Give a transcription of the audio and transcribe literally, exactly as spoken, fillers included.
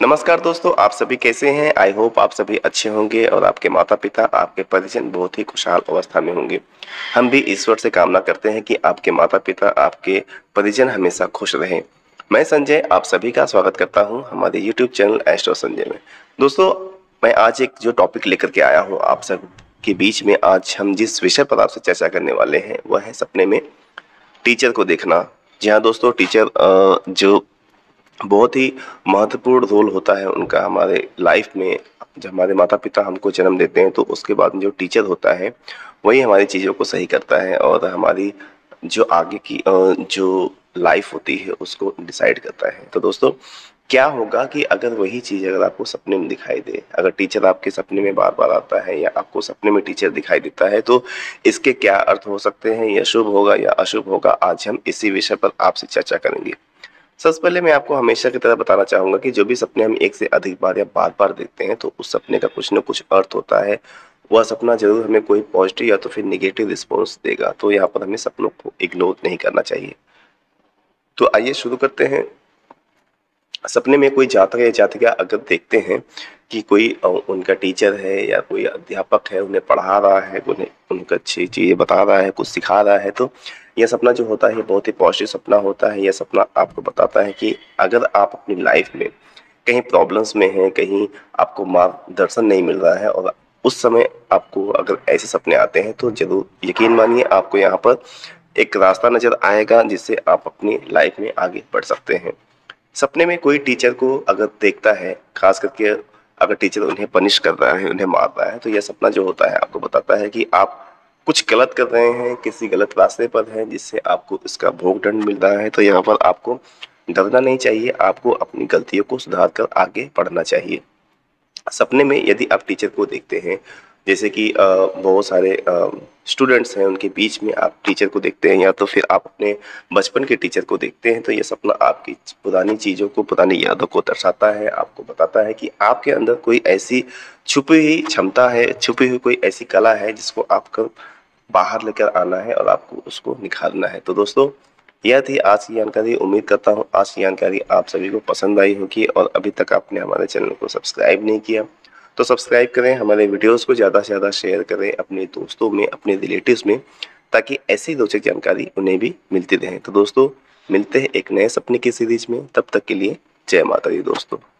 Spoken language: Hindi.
नमस्कार दोस्तों, आप सभी कैसे हैं। आई होप आप सभी अच्छे होंगे और आपके माता पिता, आपके परिजन बहुत ही खुशहाल अवस्था में होंगे। हम भी ईश्वर से कामना करते हैं कि आपके माता पिता, आपके परिजन हमेशा खुश रहें। मैं संजय आप सभी का स्वागत करता हूं हमारे यूट्यूब चैनल एस्ट्रो संजय में। दोस्तों, मैं आज एक जो टॉपिक लेकर के आया हूँ आप सब के बीच में, आज हम जिस विषय पर आपसे चर्चा करने वाले हैं वह है सपने में टीचर को देखना। जी हाँ दोस्तों, टीचर जो बहुत ही महत्वपूर्ण रोल होता है उनका हमारे लाइफ में। जब हमारे माता पिता हमको जन्म देते हैं तो उसके बाद जो टीचर होता है वही हमारी चीज़ों को सही करता है और हमारी जो आगे की अ, जो लाइफ होती है उसको डिसाइड करता है। तो दोस्तों, क्या होगा कि अगर वही चीज़ अगर आपको सपने में दिखाई दे, अगर टीचर आपके सपने में बार बार आता है या आपको सपने में टीचर दिखाई देता है, तो इसके क्या अर्थ हो सकते हैं, या शुभ होगा या अशुभ होगा, आज हम इसी विषय पर आपसे चर्चा करेंगे। सबसे पहले मैं आपको हमेशा की तरह बताना चाहूंगा कि जो भी सपने हम एक से अधिक बार या बार बार देखते हैं तो उस सपने का कुछ न कुछ अर्थ होता है। वह सपना जरूर हमें कोई पॉजिटिव या तो फिर निगेटिव रिस्पॉन्स देगा, तो यहाँ पर हमें सपनों को इग्नोर नहीं करना चाहिए। तो आइए शुरू करते हैं। सपने में कोई जातक या जातिका अगर देखते हैं कि कोई अ, उनका टीचर है या कोई अध्यापक है, उन्हें पढ़ा रहा है, उन्हें उनको अच्छी चीज़ें बता रहा है, कुछ सिखा रहा है, तो यह सपना जो होता है ये बहुत ही पॉजिटिव सपना होता है। यह सपना आपको बताता है कि अगर आप अपनी लाइफ में कहीं प्रॉब्लम्स में हैं, कहीं आपको मार्गदर्शन नहीं मिल रहा है और उस समय आपको अगर ऐसे सपने आते हैं, तो जरूर यकीन मानिए आपको यहाँ पर एक रास्ता नजर आएगा जिससे आप अपनी लाइफ में आगे बढ़ सकते हैं। सपने में कोई टीचर को अगर देखता है, खास करके अगर टीचर उन्हें पनिश कर रहा है, उन्हें मार रहा है, तो यह सपना जो होता है आपको बताता है कि आप कुछ गलत कर रहे हैं, किसी गलत रास्ते पर हैं जिससे आपको इसका भोग दंड मिल रहा है। तो यहाँ पर आपको डरना नहीं चाहिए, आपको अपनी गलतियों को सुधार कर आगे बढ़ना चाहिए। सपने में यदि आप टीचर को देखते हैं, जैसे कि अ, बहुत सारे स्टूडेंट्स हैं, उनके बीच में आप टीचर को देखते हैं या तो फिर आप अपने बचपन के टीचर को देखते हैं, तो ये सपना आपकी पुरानी चीज़ों को, पुरानी यादों को दर्शाता है। आपको बताता है कि आपके अंदर कोई ऐसी छुपी हुई क्षमता है, छुपी हुई कोई ऐसी कला है जिसको आपको बाहर लेकर आना है और आपको उसको निखारना है। तो दोस्तों, यह थी आज की जानकारी। उम्मीद करता हूँ आज की जानकारी आप सभी को पसंद आई होगी, और अभी तक आपने हमारे चैनल को सब्सक्राइब नहीं किया तो सब्सक्राइब करें, हमारे वीडियोस को ज़्यादा से ज़्यादा शेयर करें अपने दोस्तों में, अपने रिलेटिव्स में, ताकि ऐसी रोचक जानकारी उन्हें भी मिलती रहे। तो दोस्तों, मिलते हैं एक नए सपने की सीरीज में, तब तक के लिए जय माता दी दोस्तों।